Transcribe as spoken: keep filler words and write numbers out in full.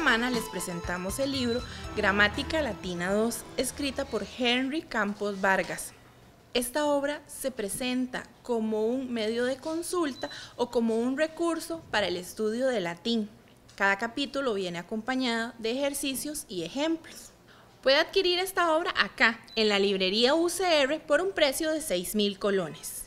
semana les presentamos el libro Gramática Latina dos, escrita por Henry Campos Vargas. Esta obra se presenta como un medio de consulta o como un recurso para el estudio del latín. Cada capítulo viene acompañado de ejercicios y ejemplos. Puede adquirir esta obra acá, en la librería U C R, por un precio de seis mil colones.